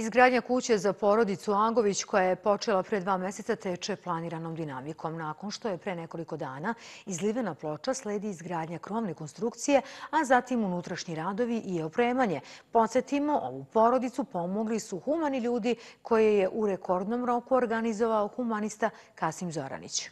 Izgradnja kuće za porodicu Agović, koja je počela pre 2 meseca, teče planiranom dinamikom. Nakon što je pre nekoliko dana izlivena ploča, sledi izgradnja krovne konstrukcije, a zatim unutrašnji radovi i opremanje. Podsjetimo, ovu porodicu pomogli su humani ljudi koje je u rekordnom roku organizovao humanista Kasim Zoranić.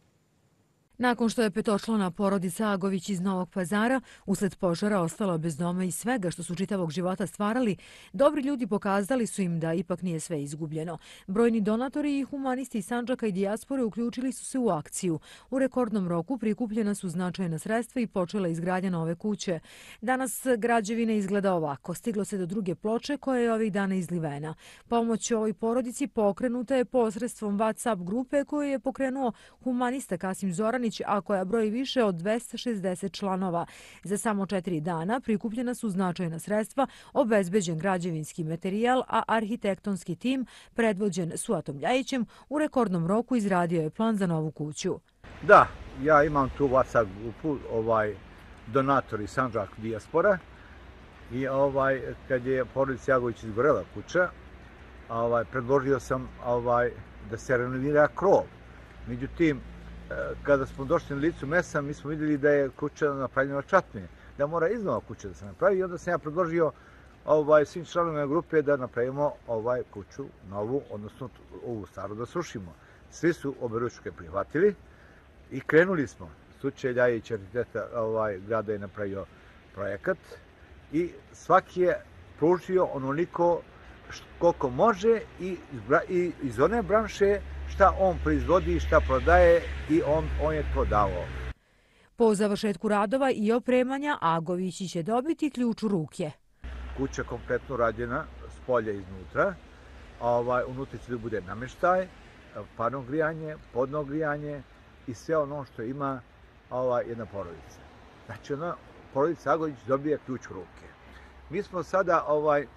Nakon što je petočlana porodica Agović iz Novog Pazara usled požara ostala bez doma i svega što su čitavog života stvarali, dobri ljudi pokazali su im da ipak nije sve izgubljeno. Brojni donatori i humanisti iz Sandžaka i dijaspore uključili su se u akciju. U rekordnom roku prikupljena su značajna sredstva i počela izgradnja nove kuće. Danas građevina izgleda ovako. Stiglo se do druge ploče koja je ovih dana izlivena. Pomoć ovoj porodici pokrenuta je posredstvom WhatsApp grupe koju je pokrenuo humanista Kasim Zoranić, a koja broji više od 260 članova. Za samo 4 dana prikupljena su značajna sredstva, obezbeđen građevinski materijal, a arhitektonski tim, predvođen Suatom Ljajićem, u rekordnom roku izradio je plan za novu kuću. Da, ja imam tu WhatsApp grupu, donatori Sandžak dijaspora, i kad je porodici Agović izgorela kuća, predložio sam da se renovira krov. Međutim, kada smo došli na licu mesta, mi smo vidjeli da je kuća napravljena čatne, da mora iznova kuća da se napravi, i onda sam ja predložio svim članovima grupe da napravimo kuću novu, odnosno ovu staru da srušimo. Svi su oberučke prihvatili i krenuli smo. Suče Ljajić, arhitekta grada, je napravio projekat i svaki je pružio onoliko koliko može i iz one branše šta on proizvodi, šta prodaje, i on je to dao. Po završetku radova i opremanja Agovići će dobiti ključ u ruke. Kuća je kompletno rađena s polja iznutra. Unutra će da bude namještaj, parno grijanje, podno grijanje i sve ono što ima jedna porodica. Znači, porodica Agović dobije ključ u ruke. Mi smo sada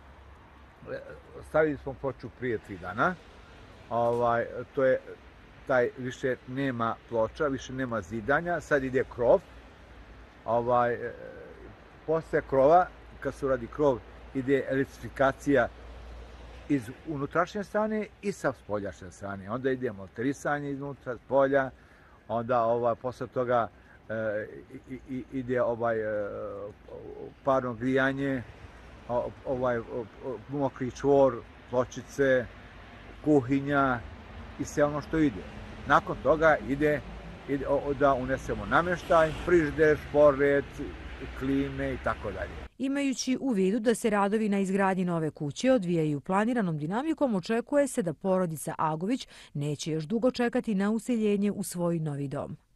stavili smo ploču prije 3 dana. To je, taj više nema ploča, više nema zidanja, sad ide krov. Posle krova, kad se uradi krov, ide elektrifikacija iz unutrašnje strane i sa spoljašnje strane. Onda ide monterisanje iznutra, s polja, onda posle toga ide parno grijanje, mokri čvor, pločice, kuhinja i sve ono što ide. Nakon toga ide da unesemo namještaj, frižider, šporet, klime i tako dalje. Imajući u vidu da se radovi na izgradnji nove kuće odvijaju planiranom dinamikom, očekuje se da porodica Agović neće još dugo čekati na useljenje u svoj novi dom.